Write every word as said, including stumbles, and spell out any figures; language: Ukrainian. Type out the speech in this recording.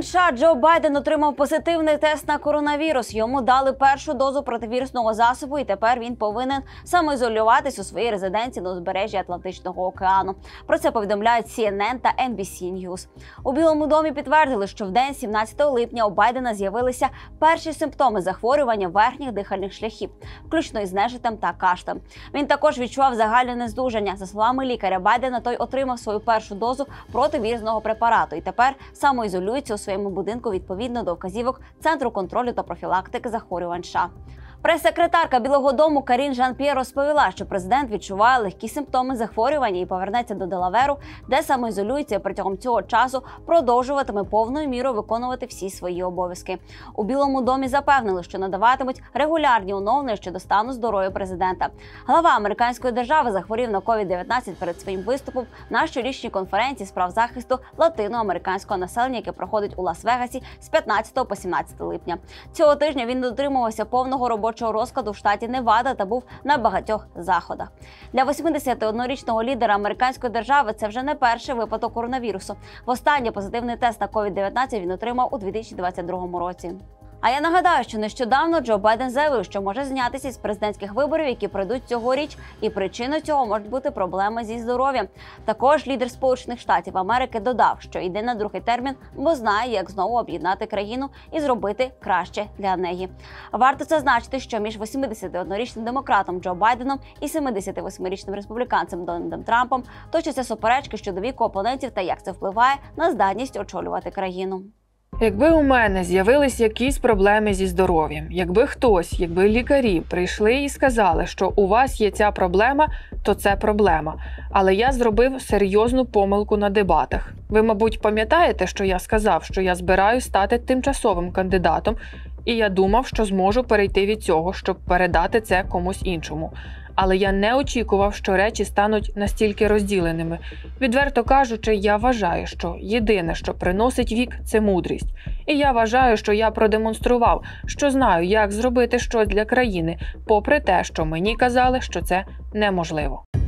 Президент США Джо Байден отримав позитивний тест на коронавірус. Йому дали першу дозу противірусного засобу, і тепер він повинен самоізолюватись у своїй резиденції на узбережжі Атлантичного океану. Про це повідомляють Сі Ен Ен та Ен Бі Сі News. У Білому домі підтвердили, що в день сімнадцятого липня у Байдена з'явилися перші симптоми захворювання верхніх дихальних шляхів, включно із нежиттям та кашлем. Він також відчував загальне нездужання. За словами лікаря Байдена, той отримав свою першу дозу противірусного препарату і тепер самоізолюється у своєму будинку відповідно до вказівок Центру контролю та профілактики захворювань США. Прес-секретарка Білого дому Карін Жан-П'єр розповіла, що президент відчуває легкі симптоми захворювання і повернеться до Делаверу, де самоізолюється і протягом цього часу продовжуватиме повною мірою виконувати всі свої обов'язки. У Білому домі запевнили, що надаватимуть регулярні оновлення щодо стану здоров'я президента. Глава американської держави захворів на ковід дев'ятнадцять перед своїм виступом на щорічній конференції з прав захисту латиноамериканського населення, яке проходить у Лас-Вегасі з п'ятнадцятого по сімнадцяте липня. Цього тижня він дотримувався повного робочого розкладу в штаті Невада та був на багатьох заходах. Для восьмидесятиоднорічного лідера американської держави це вже не перший випадок коронавірусу. Востаннє позитивний тест на ковід дев'ятнадцять він отримав у дві тисячі двадцять другому році. А я нагадаю, що нещодавно Джо Байден заявив, що може знятися з президентських виборів, які пройдуть цьогоріч, і причиною цього можуть бути проблеми зі здоров'ям. Також лідер Сполучених Штатів Америки додав, що йде на другий термін, бо знає, як знову об'єднати країну і зробити краще для неї. Варто зазначити, що між восьмидесятиоднорічним демократом Джо Байденом і семидесятивосьмирічним республіканцем Дональдом Трампом точаться суперечки щодо віку опонентів та як це впливає на здатність очолювати країну. Якби у мене з'явились якісь проблеми зі здоров'ям, якби хтось, якби лікарі прийшли і сказали, що у вас є ця проблема, то це проблема. Але я зробив серйозну помилку на дебатах. Ви, мабуть, пам'ятаєте, що я сказав, що я збираюсь стати тимчасовим кандидатом, і я думав, що зможу перейти від цього, щоб передати це комусь іншому. Але я не очікував, що речі стануть настільки розділеними. Відверто кажучи, я вважаю, що єдине, що приносить вік – це мудрість. І я вважаю, що я продемонстрував, що знаю, як зробити щось для країни, попри те, що мені казали, що це неможливо.